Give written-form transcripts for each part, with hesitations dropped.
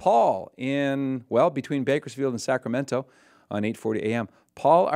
Paul in, well, between Bakersfield and Sacramento on 8:40 a.m. Paul,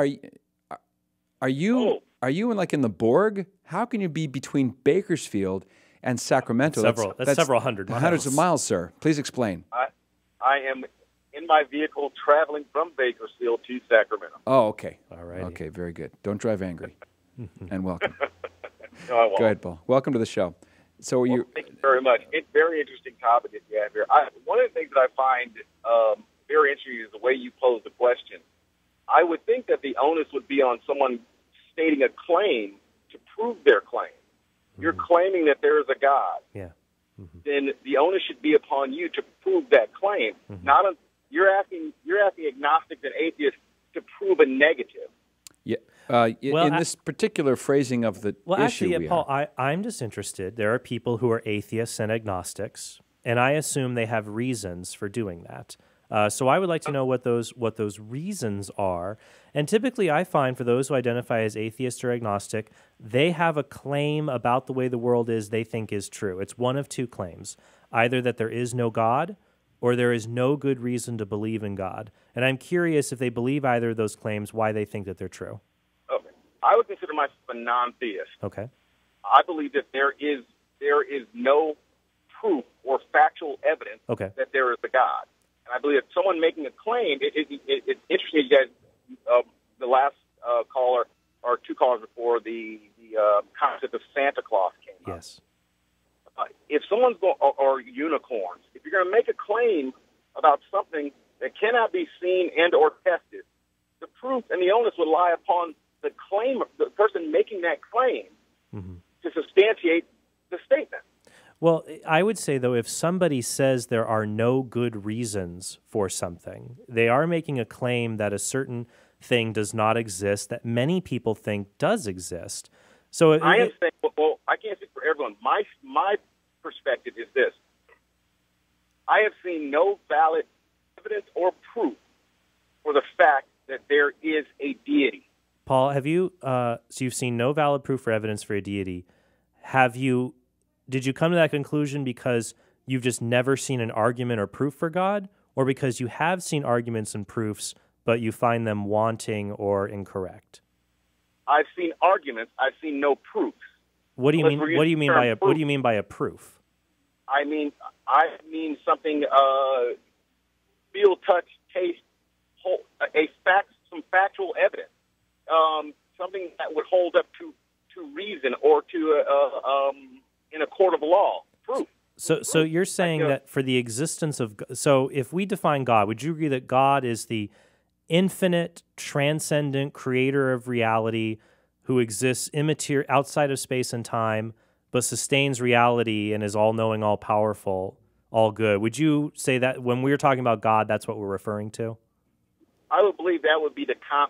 are you in the Borg? How can you be between Bakersfield and Sacramento? That's several hundred miles. Hundreds of miles, sir. Please explain. I am in my vehicle traveling from Bakersfield to Sacramento. Oh, okay. All right. Okay, very good. Don't drive angry. And welcome. No, I won't. Go ahead, Paul. Welcome to the show. So thank you very much. It's a very interesting topic that you have here. One of the things that I find very interesting is the way you pose the question. I would think that the onus would be on someone stating a claim to prove their claim. You're claiming that there is a God. Yeah. Then the onus should be upon you to prove that claim. You're asking agnostics and atheists to prove a negative. Yeah. In this particular phrasing of the issue, actually, Paul, I'm just interested. There are people who are atheists and agnostics, and I assume they have reasons for doing that. So I would like to know what those reasons are. And typically I find for those who identify as atheist or agnostic, they have a claim about the way the world is they think is true. It's one of two claims, either that there is no God or there is no good reason to believe in God. And I'm curious if they believe either of those claims, why they think that they're true. Okay. I would consider myself a non-theist. Okay. I believe that there is no proof or factual evidence that there is a God. And I believe that someone making a claim, it's interesting that the last caller, or two callers before, the concept of Santa Claus came up. Yes. If someone's going, or unicorns, if you're going to make a claim about something that cannot be seen and or tested, the proof and the onus would lie upon the person making that claim to substantiate the statement. Well, I would say, though, if somebody says there are no good reasons for something, they are making a claim that a certain thing does not exist that many people think does exist. So I am saying, well, I can't speak for everyone. My perspective is this. I have seen no valid evidence or proof for the fact that there is a deity. Paul, have you, so you've seen no valid proof or evidence for a deity. Did you come to that conclusion because you've just never seen an argument or proof for God, or because you have seen arguments and proofs, but you find them wanting or incorrect? I've seen arguments. I've seen no proofs. What do you mean? What do you mean by a proof? I mean something. Feel, touch, taste. Some factual evidence. Something that would hold up to reason or to in a court of law. Proof. So you're saying that for the existence of, so if we define God, would you agree that God is the infinite, transcendent creator of reality who exists immaterial outside of space and time, but sustains reality and is all-knowing, all-powerful, all good? Would you say that when we're talking about God, that's what we're referring to? I would believe that would be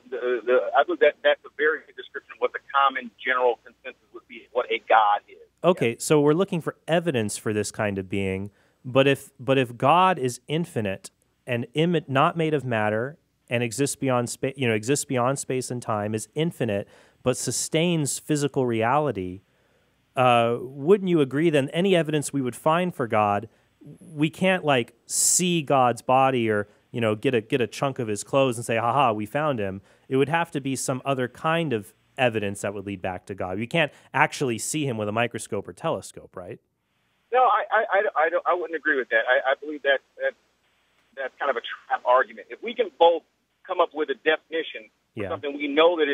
I believe that's a very good description of what the common general consensus would be, what a God is. Okay, so we're looking for evidence for this kind of being, but if God is infinite and not made of matter and exists beyond space and time, is infinite but sustains physical reality, wouldn't you agree then any evidence we would find for God, we can't like see God's body or get a chunk of his clothes and say, "Ha-ha, we found him." It would have to be some other kind of evidence that would lead back to God. You can't actually see him with a microscope or telescope, right? No, I wouldn't agree with that. I believe that's kind of a trap argument. If we can both come up with a definition for something we know that is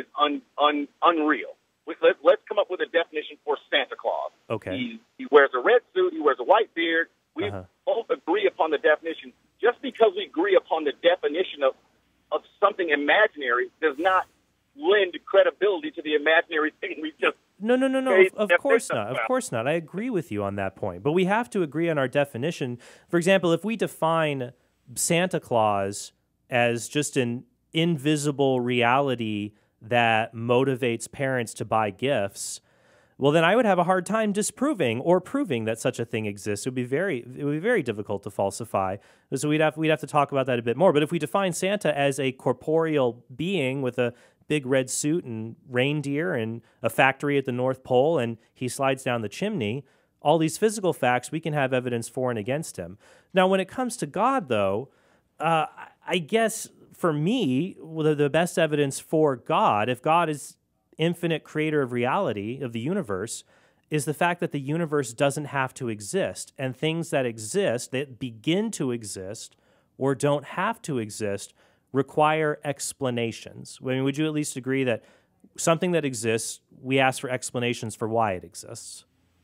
unreal, let's come up with a definition for Santa Claus. Okay. He wears a red suit. He wears a white beard. We both agree upon the definition. Just because we agree upon the definition of something imaginary does not lend credibility to the imaginary thing we just... No. Of course not. Of course not. I agree with you on that point. But we have to agree on our definition. For example, if we define Santa Claus as just an invisible reality that motivates parents to buy gifts, well, then I would have a hard time disproving or proving that such a thing exists. It would be very difficult to falsify. So we'd have to talk about that a bit more. But if we define Santa as a corporeal being with a big red suit and reindeer and a factory at the North Pole, and he slides down the chimney, all these physical facts, we can have evidence for and against him. Now, when it comes to God, though, I guess for me, the best evidence for God, if God is infinite creator of reality, of the universe, is the fact that the universe doesn't have to exist. And things that exist, that begin to exist or don't have to exist, require explanations. I mean, would you at least agree that something that exists, we ask for explanations for why it exists?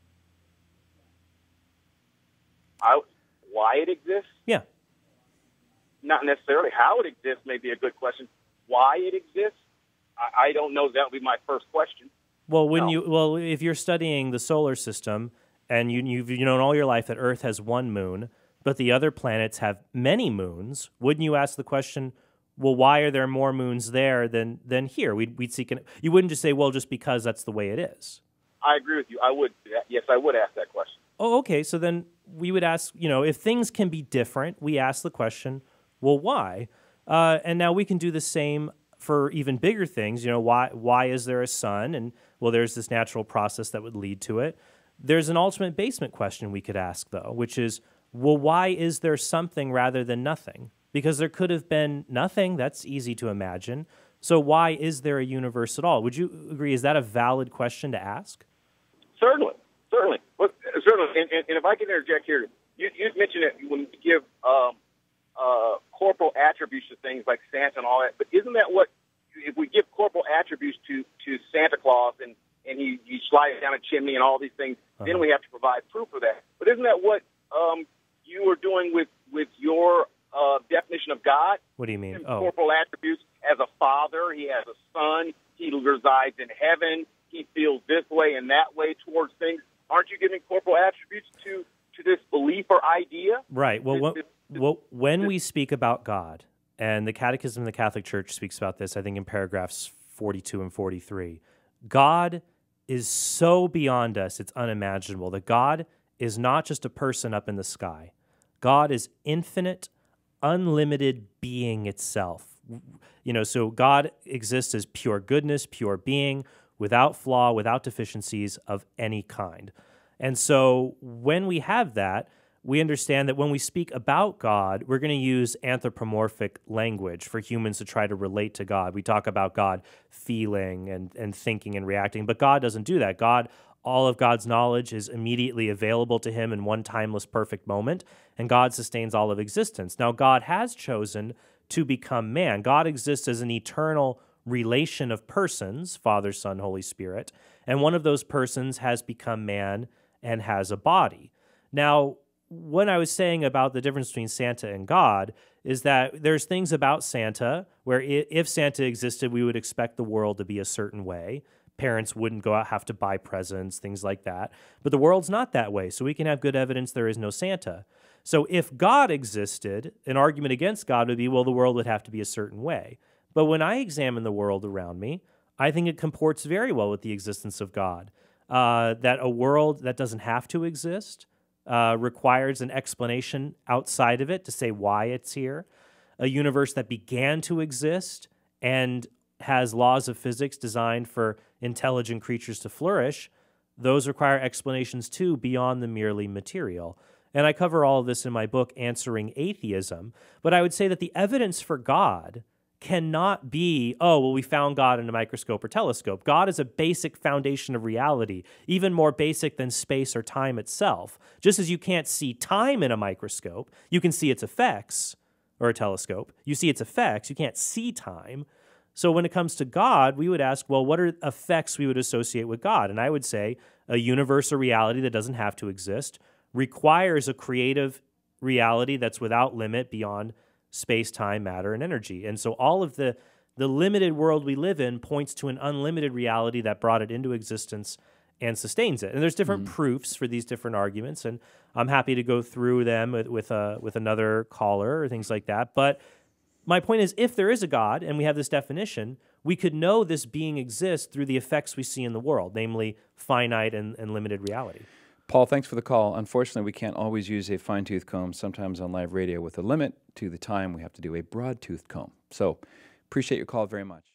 Why it exists? Yeah. Not necessarily how it exists may be a good question. Why it exists? I don't know. That would be my first question. Well, if you're studying the solar system and you've known all your life that Earth has one moon, but the other planets have many moons, wouldn't you ask the question, well, why are there more moons there than here? We'd seek you wouldn't just say, well, just because that's the way it is. I agree with you. I would. Yes, I would ask that question. Oh, okay. So then we would ask, if things can be different, we ask the question, well, why? And now we can do the same for even bigger things. Why is there a sun? And well, there's this natural process that would lead to it. There's an ultimate basement question we could ask, though, which is, well, why is there something rather than nothing? Because there could have been nothing. That's easy to imagine. So why is there a universe at all? Would you agree? Is that a valid question to ask? Certainly. Well, certainly. And if I can interject here, you mentioned it when you give corporal attributes to things like Santa and all that, but isn't that what, if we give corporal attributes to Santa Claus and he slides down a chimney and all these things, then we have to provide proof of that. But isn't that what you are doing with your definition of God? What do you mean? Corporal attributes. As a father, he has a son, he resides in heaven, he feels this way and that way towards things. Aren't you giving corporal attributes to this belief or idea? Right. Well, when we speak about God, and the Catechism of the Catholic Church speaks about this, I think in paragraphs 42 and 43, God is so beyond us, it's unimaginable. That God is not just a person up in the sky. God is infinite, unlimited being itself. So God exists as pure goodness, pure being, without flaw, without deficiencies of any kind. And so when we have that, we understand that when we speak about God, we're going to use anthropomorphic language for humans to try to relate to God. We talk about God feeling and thinking and reacting, but God doesn't do that. All of God's knowledge is immediately available to him in one timeless, perfect moment, and God sustains all of existence. Now, God has chosen to become man. God exists as an eternal relation of persons, Father, Son, Holy Spirit, and one of those persons has become man and has a body. Now, what I was saying about the difference between Santa and God is that there's things about Santa where if Santa existed, we would expect the world to be a certain way. Parents wouldn't go out, have to buy presents, things like that. But the world's not that way, so we can have good evidence there is no Santa. So if God existed, an argument against God would be, well, the world would have to be a certain way. But when I examine the world around me, I think it comports very well with the existence of God. That a world that doesn't have to exist requires an explanation outside of it to say why it's here. A universe that began to exist and has laws of physics designed for intelligent creatures to flourish, those require explanations too beyond the merely material. And I cover all of this in my book, Answering Atheism. But I would say that the evidence for God cannot be, we found God in a microscope or telescope. God is a basic foundation of reality, even more basic than space or time itself. Just as you can't see time in a microscope, you can see its effects, or a telescope. You see its effects, you can't see time. So when it comes to God, we would ask, well, what are effects we would associate with God? And I would say a universe or reality that doesn't have to exist requires a creative reality that's without limit beyond space, time, matter, and energy. And so all of the limited world we live in points to an unlimited reality that brought it into existence and sustains it. And there's different proofs for these different arguments, and I'm happy to go through them with another caller or things like that. But my point is, if there is a God and we have this definition, we could know this being exists through the effects we see in the world, namely finite and limited reality. Paul, thanks for the call. Unfortunately, we can't always use a fine-tooth comb. Sometimes on live radio with a limit to the time, we have to do a broad-toothed comb. So appreciate your call very much.